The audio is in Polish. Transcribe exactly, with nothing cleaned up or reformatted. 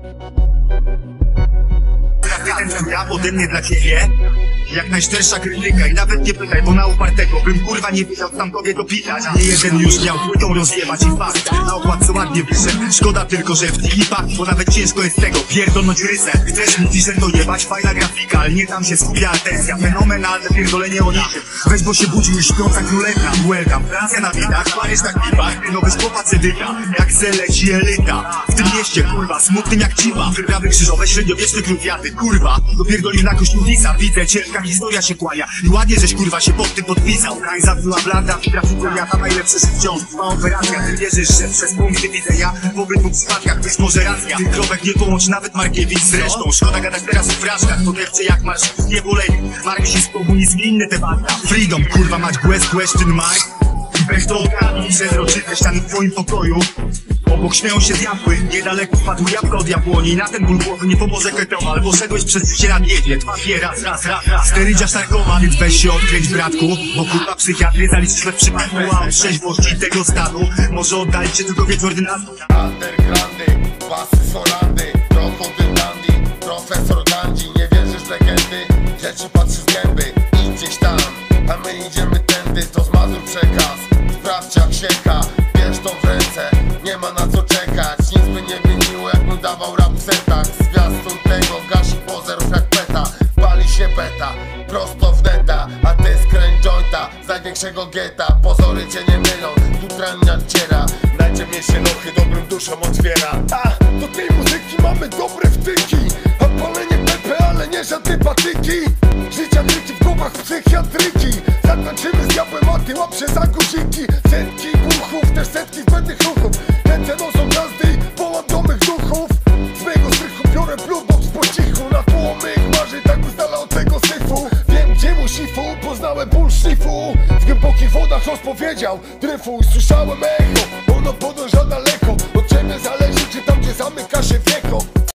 Ten ja ode mnie dla ciebie jak najszczersza krytyka i nawet nie pytaj, bo na upartego bym kurwa nie wiedział tam tobie dopitać. Nie jeden już miał płytą rozjebać i fakt na okład co ładnie wyszedł. Szkoda tylko, że w klipach, bo nawet ciężko jest tego pierdolnąć rysę. Chcesz mówić, że to jebać, fajna grafika, ale nie tam się skupia atencja. Fenomenalne pierdolenie o niczym. Weź, bo się budzi już śpiąca królewna. Welcome, Francja na widach, Paryż na klipach. Ty nowy chłopac edyta, jak se leci elita. W tym mieście kurwa, smutnym jak cipa. Wyprawy krzyżowe, średniowieczny kruwiaty. Kurwa, dopierdolił na kościółnica. Widzę, ciężka historia się kłania. I ładnie, żeś kurwa się pod tym podpisał. Kańza była blanda, trafił goliata, najlepsze wciąż. Trwa operacja, ty wierzysz, że przez punkty widzenia w obydwu przypadkach być może racja. Tych kropek nie połącz nawet Markiewicz zresztą. Szkoda gadać teraz o fraszkach, to dewcie jak marsz nie bolej. Mark się z komunizm i inne te banda. Freedom, kurwa mać, quest, question mark. I bechtolkami przezroczyte ściany w twoim pokoju. Obok śmieją się diabły, niedaleko wpadł jabłko od jabłoni. Na ten ból głowy nie pomoże ketomal, bo szedłeś przez życie na diecie. Dwa pie, raz, raz, raz, raz. Sterydzia sarkoma, więc weź się odkręć bratku. Bo kurwa psychiatry zaliczysz we w przypadku, a od trzeźwości tego stanu może oddalić się tylko wieczór dynastii. Undergroundy, basy solandy, krokodyl dandy, profesor Gandhi. Nie wierzysz w legendy, rzeczy patrzy z gęby. Idź gdzieś tam, a my idziemy tędy. To z Mazur przekaz, sprawdź jak sieka. Bierz to w ręce, nie ma na co czekać. Nic by nie wymieniło, jakbym dawał rap w setach. Zwiastun tego gasi pozerów jak peta. Pali się beta, prosto w neta. A ty skręć jointa, z największego geta. Pozory cię nie mylą, tu tran nadciera. Najciemniejsze lochy dobrym duszom otwiera. A, do tej muzyki mamy dobre wtyki. A palenie pepe, ale nie żadne patyki. Życia dzieci w głowach psychiatryki. Zatańczymy z diabłem, a ty łapsze za guziki. Setki buchów, też setki zbędnych ruchów. Ręce noszą gwiazdy i wołam do mych duchów. Z mego strychu biorę bluebox po cichu. Na tło mych marzy, tak ustala od tego syfu. Wiem gdzie mu sifu, poznałem ból szlifu. W głębokich wodach rozpowiedział dryfu i słyszałem echo